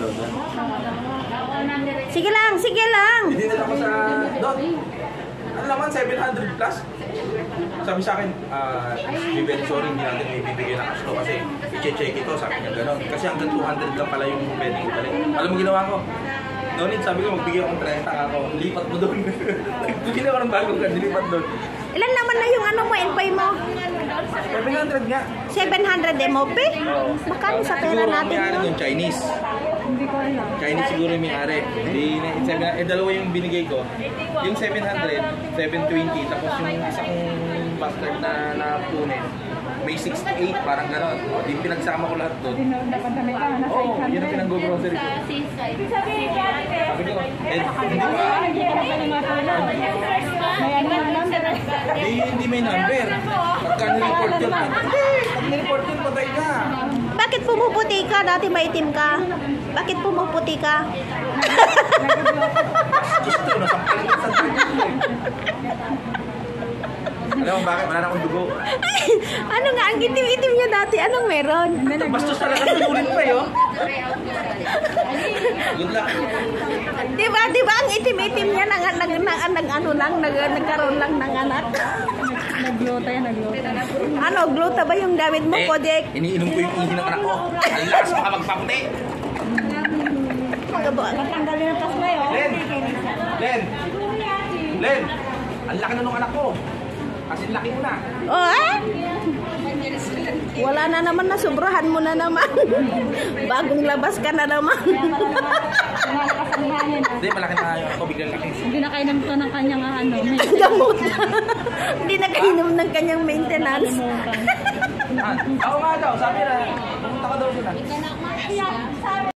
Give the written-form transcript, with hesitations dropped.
doon. Sige lang, sige lang. Hindi na ako sa dot. Ano naman, 700 plus? Sabi sa akin, be very sorry, hindi natin may bibigay na cash to kasi i-check ito, sabi niya gano'n. Kasi hanggang 200 lang pala yung pwedeng ibalik. Alam mo ginawa ko? No need, sabi ko, magbigay akong 30 ako. Lipat mo doon. Bigyan ako ng bagong ka, dilipat doon. Ilan naman na yung ano mo, enpay mo? 700 nga. 700 MOP? Magkano sa pera Siguro ang natin may-ari yun? nun, Chinese. Hindi ko alam. Chinese siguro yung may-ari. Dalawa yung binigay ko. Yung 700, 720, tapos yung isa kong bastard na punin, may 68, parang gano'n. Di pinagsama ko lahat doon. Napadami ka, nasa Oo, yun ang pinang-grocery ko. Sabi ko, hindi may number. Pagka nireport yun, pag nireport yun, patay ka. Bakit pumuputi ka? Dati maitim ka. Bakit pumuputi ka? Gusto, nasampaling sa alam mo bakit? Wala na akong dugo. Ano nga, ang itim-itim niya dati. Anong meron? Bastos talaga sulit pa yun. Good luck. Diba ang itim-itim niya nagkaroon lang ng anak? Naglota yan, naglota. Ano, glota ba yung gamit mo, Kodek? Iniinom ko yung ihi ng anak ko. Ang lakas baka magpaputi. Matanggalin ang plasma yun. Len! Ang laki na nung anak ko. Kasi laki mo na. Oh, eh? Wala na naman, nasubrahan mo na naman. Bagong labas ka na naman. Hindi, malaki na yung ako. Biglang laki. Hindi na kainom to ng kanyang ano. Gamot. Hindi na kainom ng kanyang maintenance. Oo nga daw, sabi na, pumunta ka daw doon.